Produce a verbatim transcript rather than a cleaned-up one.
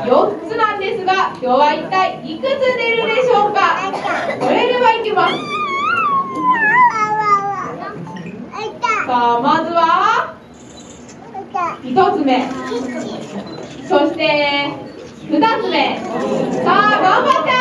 よっつなんですが、今日は一体いくつ出るでしょうか。それではいきます。さあ、まずはひとつめ、そしてふたつめ。さあ、頑張って。